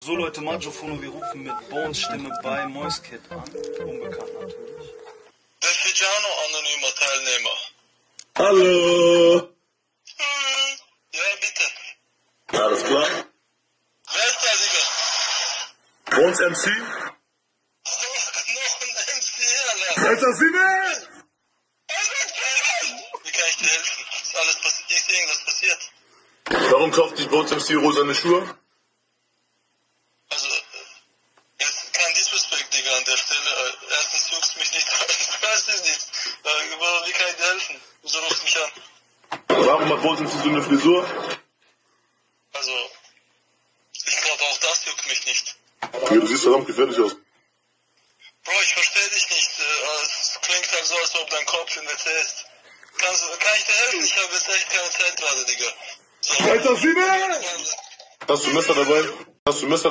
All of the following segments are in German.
So Leute, Magiofono, wir rufen mit Bones Stimme bei Moiskid an. Unbekannt natürlich. Defigiano, anonymer Teilnehmer. Hallo! Ja, bitte. Alles klar? Wer ist da, Digga? Bones MC? Noch ein MC, Alter. Alter Sinne! Wie kann ich dir helfen? Ist alles passiert? Ist irgendwas passiert? Warum kauft sich Bones MC rosane Schuhe? Also, jetzt kein Disrespect, Digga, an der Stelle. Erstens juckst mich nicht an. Ich weiß es nicht. Wie kann ich dir helfen? Wieso rufst du mich an? Warum hat Bones MC so eine Frisur? Also, ich glaube auch das juckt mich nicht. Ja, du siehst verdammt gefährlich aus. Bro, ich verstehe dich nicht. Es klingt halt so, als ob dein Kopf in WC ist. Kann ich dir helfen? Ich habe jetzt echt keine Zeit gerade, Digga. So. Alter Sinne! Hast du Messer dabei? Messer?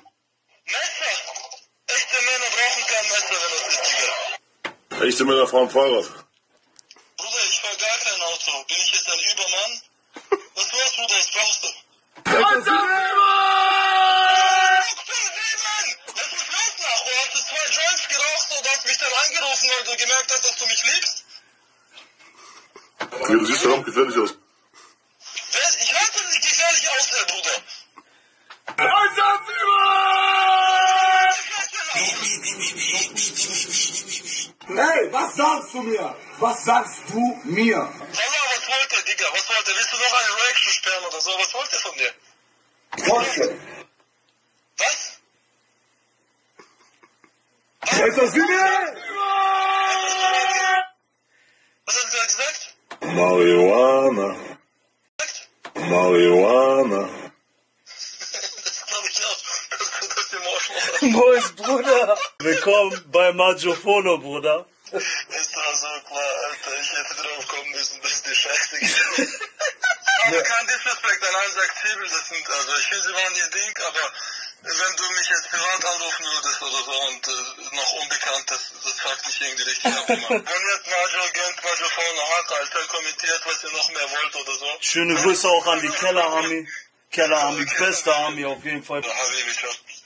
Echte Männer brauchen kein Messer, wenn das ist, Digga. Echte Männer fahren Fahrrad. Bruder, ich fahr gar kein Auto. Bin ich jetzt ein Übermann? Was los, Bruder? Was brauchst du? Alter Sinne! Was ist los, nach? Du hast 2 Joints geraucht und hast mich dann angerufen, weil du gemerkt hast, dass du mich liebst? Ja, du siehst verdammt gefährlich aus. Ich weiß, dass ich gefährlich aussehe, Bruder. Alter Sinne! Hey, was sagst du mir? Was sagst du mir? Was wollt ihr, Digga? Was wollt ihr? Willst du noch eine Reaction sperren oder so? Was wollt ihr von mir? Porsche. Was? Alter Sinne! Was hat er gesagt? Marihuana. Marihuana. Das glaube ich auch. Das tut das dem Arsch. Mois, Bruder. Willkommen bei Magiofono, Bruder. Ist doch so klar, Alter. Ich hätte drauf kommen müssen, dass die Scheiße geht. Aber kein Disrespect an 187, das sind, also ich finde, sie waren ihr Ding, aber wenn du mich jetzt privat anrufen würdest oder so und noch unbekannt, das fragt mich irgendwie richtig ab. Wenn jetzt Magiofono hat, Alter, kommentiert, was ihr noch mehr wollt oder so. Schöne Grüße auch an die Keller Army. Keller Army, beste Army auf jeden Fall. Habibi, ciao.